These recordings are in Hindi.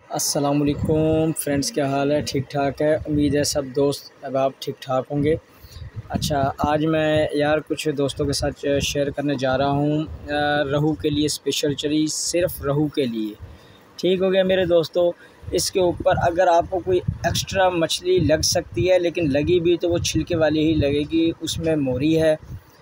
अस्सलामुअलैकुम फ्रेंड्स, क्या हाल है? ठीक ठाक है। उम्मीद है सब दोस्त अब आप ठीक ठाक होंगे। अच्छा, आज मैं यार कुछ दोस्तों के साथ शेयर करने जा रहा हूँ रहू के लिए स्पेशल चरी, सिर्फ रहू के लिए। ठीक हो गया मेरे दोस्तों। इसके ऊपर अगर आपको कोई एक्स्ट्रा मछली लग सकती है, लेकिन लगी भी तो वो छिलके वाली ही लगेगी। उसमें मोरी है,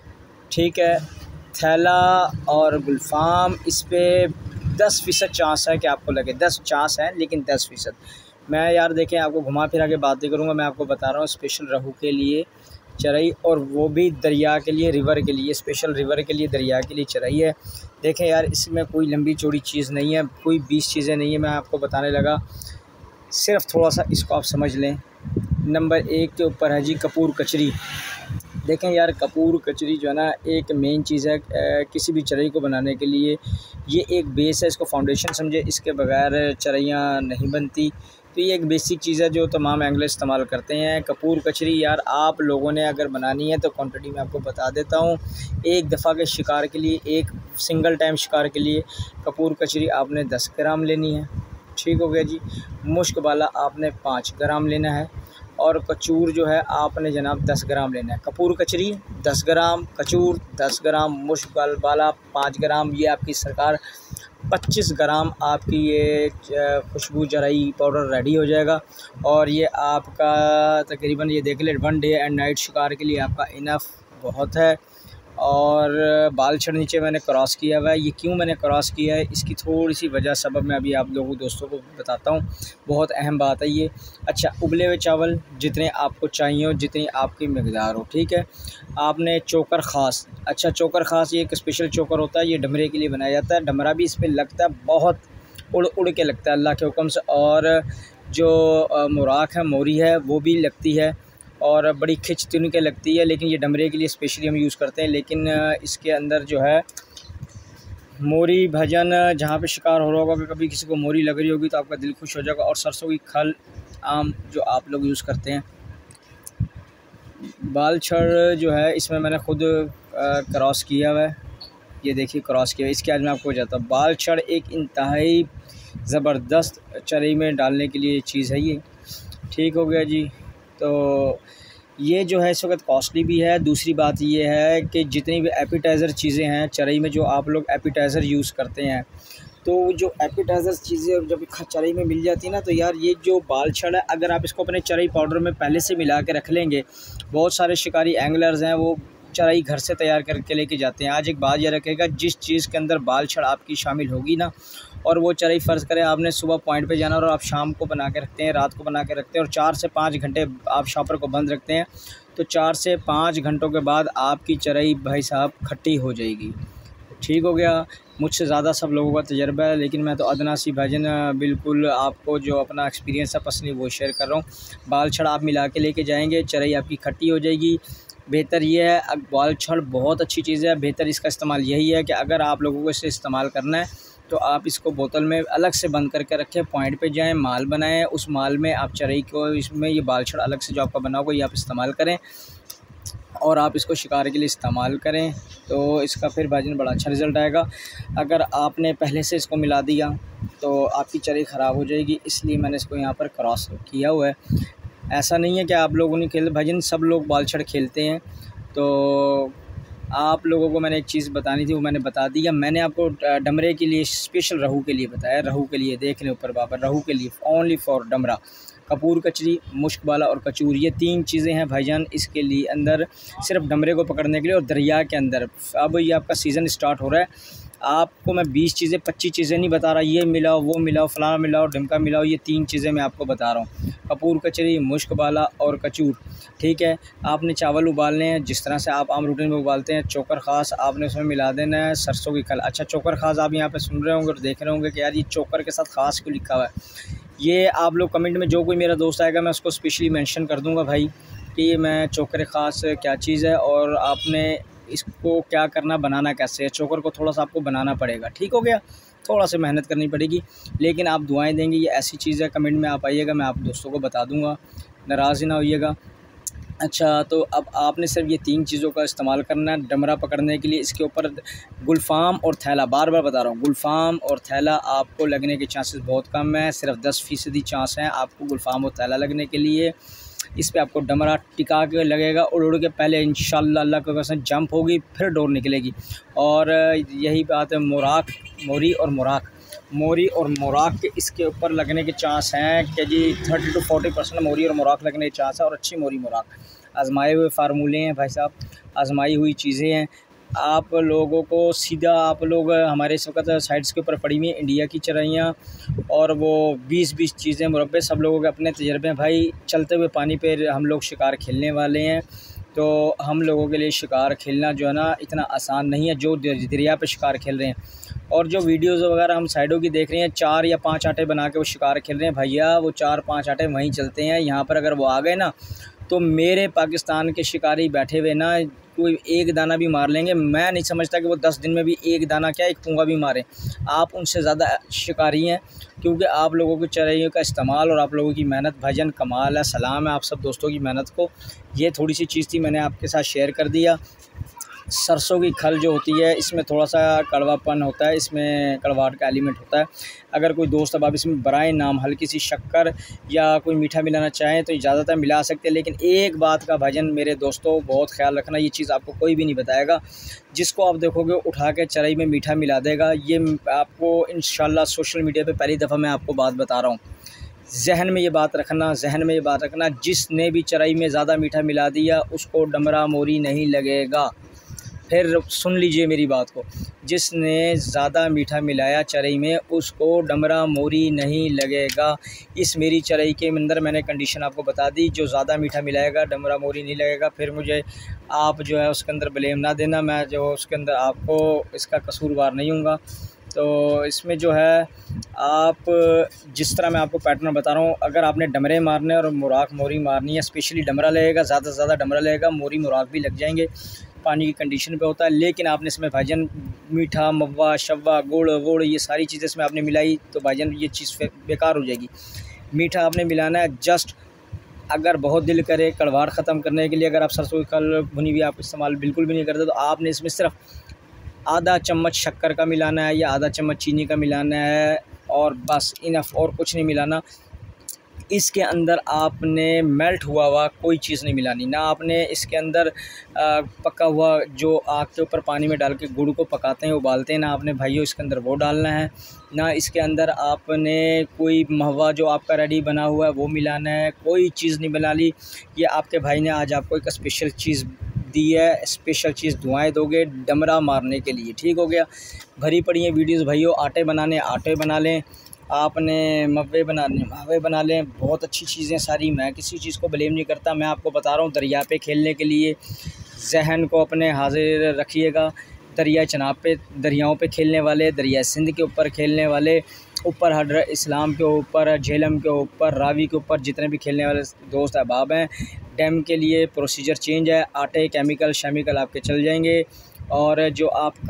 ठीक है, थैला और गुलफाम। इस पर 10% चांस है कि आपको लगे। 10 चांस है, लेकिन 10%। मैं यार देखें, आपको घुमा फिरा के बातें करूँगा। मैं आपको बता रहा हूँ स्पेशल रहू के लिए चरई, और वो भी दरिया के लिए, रिवर के लिए, स्पेशल रिवर के लिए, दरिया के लिए चरई है। देखें यार, इसमें कोई लंबी चौड़ी चीज़ नहीं है, कोई 20 चीज़ें नहीं है। मैं आपको बताने लगा, सिर्फ थोड़ा सा इसको आप समझ लें। नंबर 1 के ऊपर है जी कपूर कचरी। देखें यार, कपूर कचरी जो है ना, एक मेन चीज़ है किसी भी चरई को बनाने के लिए। ये एक बेस है, इसको फाउंडेशन समझे, इसके बगैर चरइयाँ नहीं बनती। तो ये एक बेसिक चीज़ है जो तमाम एंगलर इस्तेमाल करते हैं। कपूर कचरी यार आप लोगों ने अगर बनानी है तो क्वांटिटी मैं आपको बता देता हूँ। एक दफ़ा के शिकार के लिए, एक सिंगल टाइम शिकार के लिए कपूर कचरी आपने 10 ग्राम लेनी है। ठीक हो गया जी। मुश्क वाला आपने 5 ग्राम लेना है, और कचूर जो है आपने जनाब 10 ग्राम लेना है। कपूर कचरी 10 ग्राम, कचूर 10 ग्राम, मुश्क वाला 5 ग्राम। ये आपकी सरकार 25 ग्राम आपकी ये खुशबू जराई पाउडर रेडी हो जाएगा। और ये आपका तकरीबन, ये देख ले, 1 डे एंड नाइट शिकार के लिए आपका इनफ बहुत है। और बाल छड़ नीचे मैंने क्रॉस किया हुआ है। ये क्यों मैंने क्रॉस किया है, इसकी थोड़ी सी वजह सबब मैं अभी आप लोगों दोस्तों को बताता हूँ। बहुत अहम बात है ये। अच्छा, उबले हुए चावल जितने आपको चाहिए हो, जितनी आपकी मकदार हो, ठीक है। आपने चोकर ख़ास, अच्छा चोकर ख़ास ये एक स्पेशल चोकर होता है, ये डमरे के लिए बनाया जाता है। डमरा भी इस पर लगता है, बहुत उड़ उड़ के लगता है अल्लाह के हुक्म से। और जो मुराक है, मोरी है, वो भी लगती है और बड़ी खिंच तिन के लगती है। लेकिन ये डमरे के लिए स्पेशली हम यूज़ करते हैं। लेकिन इसके अंदर जो है मोरी भजन, जहाँ पे शिकार हो रहा होगा, कभी किसी को मोरी लग रही होगी तो आपका दिल खुश हो जाएगा। और सरसों की खल आम जो आप लोग यूज़ करते हैं। बाल छड़ जो है इसमें मैंने खुद क्रॉस किया हुआ है, ये देखिए क्रॉस किया है। इसके आज मैं आपको बताता हूँ। बाल छड़ एक इंतहाई ज़बरदस्त चरई में डालने के लिए चीज़ है ये। ठीक हो गया जी। तो ये जो है इस वक्त कॉस्टली भी है। दूसरी बात ये है कि जितनी भी एपिटाइज़र चीज़ें हैं चरई में, जो आप लोग एपिटाइज़र यूज़ करते हैं, तो जो एपिटाइज़र चीज़ें जब चरई में मिल जाती है ना, तो यार ये जो बाल छड़ है, अगर आप इसको अपने चरई पाउडर में पहले से मिला के रख लेंगे, बहुत सारे शिकारी एंगलर्स हैं वो चराई घर से तैयार करके लेके जाते हैं। आज एक बात ये रखेगा, जिस चीज़ के अंदर बाल छड़ आपकी शामिल होगी ना, और वो चराई फ़र्ज़ करें आपने सुबह पॉइंट पे जाना और आप शाम को बना के रखते हैं, रात को बना के रखते हैं, और 4 से 5 घंटे आप शॉपर को बंद रखते हैं, तो 4 से 5 घंटों के बाद आपकी चराई भाई साहब खट्टी हो जाएगी। ठीक हो गया। मुझसे ज़्यादा सब लोगों का तजर्बा है, लेकिन मैं तो अदना सी भाजन बिल्कुल आपको जो अपना एक्सपीरियंस है पर्सनली वो शेयर कर रहा हूँ। बाल छड़ आप मिला के लेके जाएंगे, चराई आपकी खट्टी हो जाएगी। बेहतर ये है, बाल छड़ बहुत अच्छी चीज़ है। बेहतर इसका इस्तेमाल यही है कि अगर आप लोगों को इसे इस्तेमाल करना है तो आप इसको बोतल में अलग से बंद करके रखें, पॉइंट पे जाएं, माल बनाएं, उस माल में आप चराई को, इसमें ये बाल छड़ अलग से जो आपका बना होगा ये आप इस्तेमाल करें, और आप इसको शिकार के लिए इस्तेमाल करें, तो इसका फिर भाईजान बड़ा अच्छा रिज़ल्ट आएगा। अगर आपने पहले से इसको मिला दिया तो आपकी चराई ख़राब हो जाएगी, इसलिए मैंने इसको यहाँ पर क्रॉस किया हुआ है। ऐसा नहीं है कि आप लोगों ने खेल, भाईजान सब लोग बाल छड़ खेलते हैं। तो आप लोगों को मैंने एक चीज़ बतानी थी, वो मैंने बता दिया। मैंने आपको डमरे के लिए, स्पेशल रहू के लिए बताया। रहू के लिए देख लें ऊपर बाबर, रहू के लिए ओनली फॉर डमरा, कपूर कचरी, मुश्क वाला और कचूर, ये 3 चीज़ें हैं भाईजान इसके लिए अंदर, सिर्फ डमरे को पकड़ने के लिए। और दरिया के अंदर अब ये आपका सीज़न स्टार्ट हो रहा है, आपको मैं 20 चीज़ें 25 चीज़ें नहीं बता रहा, ये मिलाओ वो मिलाओ फलाना मिलाओ ढिमका मिलाओ, ये 3 चीज़ें मैं आपको बता रहा हूँ। कपूर कचरी, मुश्क वाला और कचूर, ठीक है। आपने चावल उबालने हैं जिस तरह से आप आम रूटीन में उबालते हैं। चोकर ख़ास आपने उसमें मिला देना है, सरसों की खल। अच्छा, चोकर ख़ास आप यहाँ पे सुन रहे होंगे और देख रहे होंगे कि यार ये चोकर के साथ ख़ास क्यों लिखा हुआ है। ये आप लोग कमेंट में, जो कोई मेरा दोस्त आएगा मैं उसको स्पेशली मेंशन कर दूंगा भाई कि मैं चोकर ख़ास क्या चीज़ है, और आपने इसको क्या करना, बनाना कैसे है। चोकर को थोड़ा सा आपको बनाना पड़ेगा, ठीक हो गया, थोड़ा सा मेहनत करनी पड़ेगी, लेकिन आप दुआएं देंगे। ये ऐसी चीज़ है, कमेंट में आप आइएगा, मैं आप दोस्तों को बता दूंगा, नाराज़ ही ना होइएगा। अच्छा, तो अब आपने सिर्फ ये 3 चीज़ों का इस्तेमाल करना है डमरा पकड़ने के लिए। इसके ऊपर गुलफ़ाम और थैला, बार-बार बता रहा हूँ, गुलफ़ाम और थैला आपको लगने के चांसेस बहुत कम है, सिर्फ 10% चांस हैं आपको गुलफ़ाम और थैला लगने के लिए। इस पे आपको डमरा टिका के लगेगा, उड़ के पहले इंशाअल्लाह अल्लाह की कसम जंप होगी, फिर डोर निकलेगी। और यही बात है मोरी और मोराक के इसके ऊपर लगने के चांस हैं कि जी 30 to 40% मोरी और मोराक लगने के चांस है, और अच्छी मोरी मोराक आजमाए हुए फार्मूले हैं भाई साहब, आजमाई हुई चीज़ें हैं। आप लोगों को सीधा आप लोग हमारे इस वक्त साइट्स के ऊपर पड़ी हुई हैं इंडिया की चराइयाँ, और वो 20-20 चीज़ें मुरब्बे, सब लोगों के अपने तजर्बे हैं भाई। चलते हुए पानी पे हम लोग शिकार खेलने वाले हैं, तो हम लोगों के लिए शिकार खेलना जो है ना इतना आसान नहीं है जो दरिया पे शिकार खेल रहे हैं। और जो वीडियोज़ वगैरह हम साइडों की देख रहे हैं, 4 या 5 आटे बना के वो शिकार खेल रहे हैं भैया, वो 4-5 आटे वहीं चलते हैं। यहाँ पर अगर वो आ गए ना, तो मेरे पाकिस्तान के शिकारी बैठे हुए ना कोई एक दाना भी मार लेंगे। मैं नहीं समझता कि वो 10 दिन में भी एक दाना क्या एक पूंगा भी मारें। आप उनसे ज़्यादा शिकारी हैं, क्योंकि आप लोगों की चराइयों का इस्तेमाल और आप लोगों की मेहनत भाईजान कमाल है। सलाम है आप सब दोस्तों की मेहनत को। ये थोड़ी सी चीज़ थी, मैंने आपके साथ शेयर कर दिया। सरसों की खल जो होती है इसमें थोड़ा सा कड़वापन होता है, इसमें कड़वाहट का एलिमेंट होता है। अगर कोई दोस्त अब आप इसमें बराए नाम हल्की सी शक्कर या कोई मीठा मिलाना चाहें तो ज़्यादातर मिला सकते हैं, लेकिन एक बात का भाईजान मेरे दोस्तों बहुत ख्याल रखना, ये चीज़ आपको कोई भी नहीं बताएगा। जिसको आप देखोगे उठा के चराई में मीठा मिला देगा, ये आपको इंशाल्लाह सोशल मीडिया पर पहली दफ़ा मैं आपको बात बता रहा हूँ। जहन में ये बात रखना, जिसने भी चराई में ज़्यादा मीठा मिला दिया उसको डमरा मोरी नहीं लगेगा। फिर सुन लीजिए मेरी बात को, जिसने ज़्यादा मीठा मिलाया चरई में उसको डमरा मोरी नहीं लगेगा। इस मेरी चरई के अंदर मैंने कंडीशन आपको बता दी, जो ज़्यादा मीठा मिलाएगा डमरा मोरी नहीं लगेगा। फिर मुझे आप जो है उसके अंदर ब्लेम ना देना, मैं जो उसके अंदर आपको इसका कसूरवार नहीं हूँगा। तो इसमें जो है आप जिस तरह मैं आपको पैटर्न बता रहा हूँ, अगर आपने डमरे मारने और मुराक मोरी मारनी है, स्पेशली डमरा लगेगा, ज़्यादा से ज़्यादा डमरा लगेगा, मोरी मुराक भी लग जाएंगे, पानी की कंडीशन पे होता है। लेकिन आपने इसमें भाईजान मीठा मवा शवा गुड़ वुड़ ये सारी चीज़ें इसमें आपने मिलाई तो भाईजान ये चीज़ बेकार हो जाएगी। मीठा आपने मिलाना है जस्ट, अगर बहुत दिल करे कड़वाहट ख़त्म करने के लिए, अगर आप सरसों की खल भुनी हुई आप इस्तेमाल बिल्कुल भी नहीं करते तो आपने इसमें सिर्फ आधा चम्मच शक्कर का मिलाना है या आधा चम्मच चीनी का मिलाना है, और बस इनफ, और कुछ नहीं मिलाना। इसके अंदर आपने मेल्ट हुआ कोई चीज़ नहीं मिलानी, ना आपने इसके अंदर पका हुआ जो आग के ऊपर पानी में डाल के गुड़ को पकाते हैं उबालते हैं, ना आपने भाइयों इसके अंदर वो डालना है, ना इसके अंदर आपने कोई महवा जो आपका रेडी बना हुआ है वो मिलाना है, कोई चीज़ नहीं मिला ली। ये आपके भाई ने आज आपको एक स्पेशल चीज़ दी है, स्पेशल चीज़ दुआएं दोगे डमरा मारने के लिए, ठीक हो गया। भरी पड़ी हैं वीडियोस भाइयों, आटे बनाने आटे बना लें, आपने मवे बनाने मवे बना लें, बहुत अच्छी चीज़ें सारी। मैं किसी चीज़ को ब्लेम नहीं करता, मैं आपको बता रहा हूँ दरिया पे खेलने के लिए जहन को अपने हाजिर रखिएगा। दरिया चनाब पे दरियाओं पे खेलने वाले, दरिया सिंध के ऊपर खेलने वाले, ऊपर हजरत इस्लाम के ऊपर, झेलम के ऊपर, रावी के ऊपर जितने भी खेलने वाले दोस्त अहबाब हैं, डैम के लिए प्रोसीजर चेंज है, आटे केमिकल शेमिकल आपके चल जाएंगे। और जो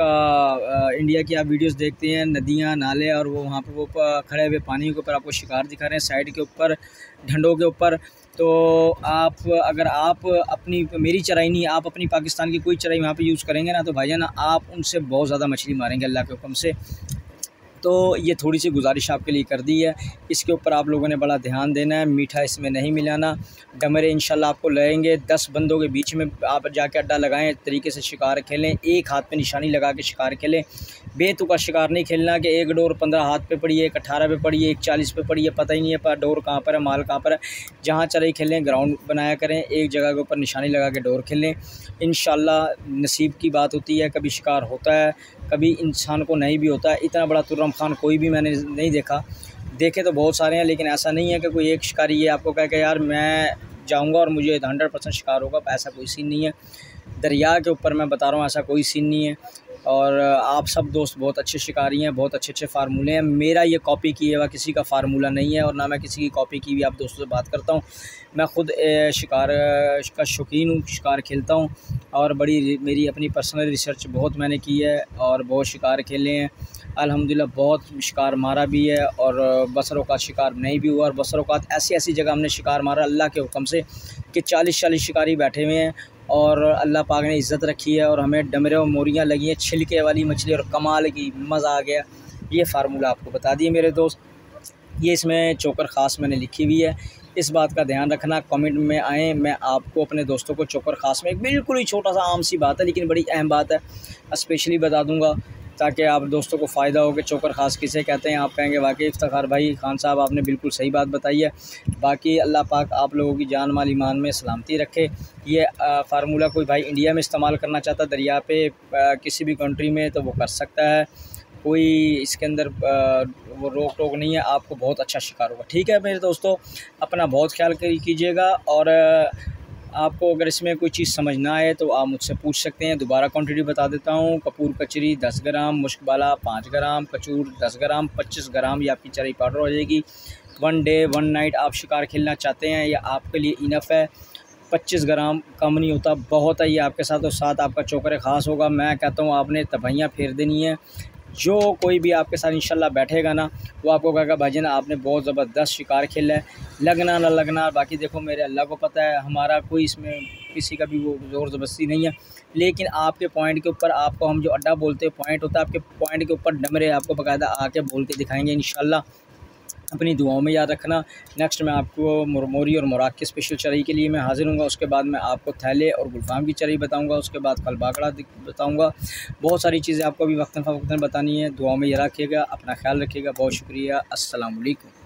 आपका इंडिया की आप वीडियोस देखते हैं नदियाँ नाले और वो वहाँ पे वो खड़े हुए पानी के ऊपर आपको शिकार दिखा रहे हैं साइड के ऊपर ढंडों के ऊपर, तो आप अगर आप अपनी मेरी चराई नहीं आप अपनी पाकिस्तान की कोई चराई वहाँ पे यूज़ करेंगे ना तो भाईजान आप उनसे बहुत ज़्यादा मछली मारेंगे अल्लाह के हुक्म से। तो ये थोड़ी सी गुजारिश आपके लिए कर दी है, इसके ऊपर आप लोगों ने बड़ा ध्यान देना है। मीठा इसमें नहीं मिलाना, डमरे इंशाल्लाह आपको लगेंगे 10 बंदों के बीच में आप जाके अड्डा लगाएं, तरीके से शिकार खेलें, एक हाथ पे निशानी लगा के शिकार खेलें। बेतुका शिकार नहीं खेलना कि एक डोर 15 हाथ पे पड़ी है, एक 18 पे पड़ी है, एक 40 पे पड़ी है, पता ही नहीं है पर डोर कहाँ पर है, माल कहाँ पर है। जहाँ चले खेलें ग्राउंड बनाया करें, एक जगह के ऊपर निशानी लगा के डोर खेलें। इंशाल्लाह नसीब की बात होती है, कभी शिकार होता है कभी इंसान को नहीं भी होता है। इतना बड़ा तुर्रम खान कोई भी मैंने नहीं देखा, देखे तो बहुत सारे हैं लेकिन ऐसा नहीं है कि कोई एक शिकारी ये आपको कहे कि यार मैं जाऊंगा और मुझे 100% शिकार होगा, ऐसा कोई सीन नहीं है। दरिया के ऊपर मैं बता रहा हूँ ऐसा कोई सीन नहीं है। और आप सब दोस्त बहुत अच्छे शिकारी हैं, बहुत अच्छे अच्छे फार्मूले हैं। मेरा ये कॉपी किए हुआ किसी का फार्मूला नहीं है और ना मैं किसी की कॉपी की भी आप दोस्तों से बात करता हूँ। मैं ख़ुद शिकार का शौकीन हूँ, शिकार खेलता हूँ और बड़ी मेरी अपनी पर्सनल रिसर्च बहुत मैंने की है और बहुत शिकार खेले हैं। अल्हम्दुलिल्लाह बहुत शिकार मारा भी है और बसरोकात शिकार नहीं भी हुआ। और बसरोकात ऐसी ऐसी जगह हमने शिकार मारा अल्लाह के हुक्म से कि 40-40 शिकारी बैठे हुए हैं और अल्लाह पाक ने इज़्ज़त रखी है और हमें डमरे और मोरियाँ लगी हैं, छिलके वाली मछली और कमाल की, मज़ा आ गया। ये फार्मूला आपको बता दिए मेरे दोस्त। ये इसमें चोकर ख़ास मैंने लिखी हुई है, इस बात का ध्यान रखना। कमेंट में आएँ, मैं आपको अपने दोस्तों को चोकर ख़ास में एक बिल्कुल ही छोटा सा आम सी बात है लेकिन बड़ी अहम बात है, स्पेशली बता दूंगा ताकि आप दोस्तों को फ़ायदा हो कि चोकर ख़ास किसे कहते हैं। आप कहेंगे वाकई इफ्तिखार भाई खान साहब आपने बिल्कुल सही बात बताई है। बाकी अल्लाह पाक आप लोगों की जान माल ईमान में सलामती रखे। ये फार्मूला कोई भाई इंडिया में इस्तेमाल करना चाहता दरिया पे किसी भी कंट्री में तो वो कर सकता है, कोई इसके अंदर वो रोक टोक नहीं है, आपको बहुत अच्छा शिकार होगा। ठीक है मेरे दोस्तों, अपना बहुत ख्याल कीजिएगा और आपको अगर इसमें कोई चीज़ समझ ना आए तो आप मुझसे पूछ सकते हैं। दोबारा क्वांटिटी बता देता हूँ। कपूर कचरी 10 ग्राम, मुश्कबाला 5 ग्राम, कचूर 10 ग्राम, 25 ग्राम ये आपकी चराई पाउडर हो जाएगी। 1 डे 1 नाइट आप शिकार खेलना चाहते हैं या आपके लिए इनफ है। 25 ग्राम कम नहीं होता, बहुत है ये आपके साथ और साथ आपका चोकर ख़ास होगा। मैं कहता हूँ आपने तबहियाँ फेर देनी है। जो कोई भी आपके साथ इंशाल्लाह बैठेगा ना वो आपको कहेगा भाईजान आपने बहुत ज़बरदस्त शिकार खेला है, लगना ना लगना बाकी देखो मेरे अल्लाह को पता है, हमारा कोई इसमें किसी का भी वो ज़ोर ज़बरदस्ती नहीं है। लेकिन आपके पॉइंट के ऊपर आपको हम जो अड्डा बोलते हैं पॉइंट होता है, आपके पॉइंट के ऊपर डमरे आपको बाकायदा आके बोल के दिखाएंगे इंशाल्लाह। अपनी दुआओं में याद रखना। नेक्स्ट मैं आपको मुरमोरी और मुराक की स्पेशल चराई के लिए मैं हाज़िर हूँगा। उसके बाद मैं आपको थैले और गुलफाम की चराई बताऊँगा। उसके बाद कल बाकड़ा बताऊँगा। बहुत सारी चीज़ें आपको अभी वक्तन फ़वक्तन बतानी है। दुआओं में याद रखिएगा, अपना ख्याल रखिएगा। बहुत शुक्रिया। अस्सलाम वालेकुम।